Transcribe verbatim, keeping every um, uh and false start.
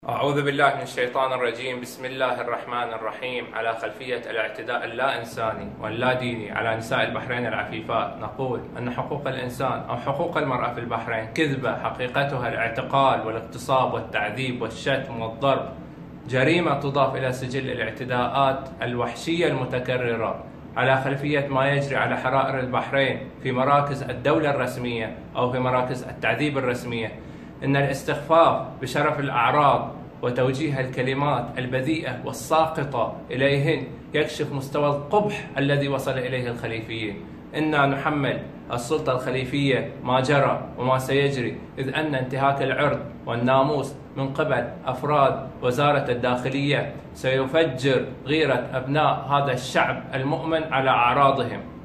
أعوذ بالله من الشيطان الرجيم. بسم الله الرحمن الرحيم. على خلفية الاعتداء اللا إنساني واللا ديني على نساء البحرين العفيفات، نقول أن حقوق الإنسان أو حقوق المرأة في البحرين كذبة حقيقتها الاعتقال والاغتصاب والتعذيب والشتم والضرب، جريمة تضاف إلى سجل الاعتداءات الوحشية المتكررة على خلفية ما يجري على حرائر البحرين في مراكز الدولة الرسمية أو في مراكز التعذيب الرسمية. إن الاستخفاف بشرف الأعراض وتوجيه الكلمات البذيئة والساقطة إليهن يكشف مستوى القبح الذي وصل إليه الخليفيين. إنا نحمل السلطة الخليفية ما جرى وما سيجري، إذ أن انتهاك العرض والناموس من قبل أفراد وزارة الداخلية سيفجر غيرة أبناء هذا الشعب المؤمن على أعراضهم.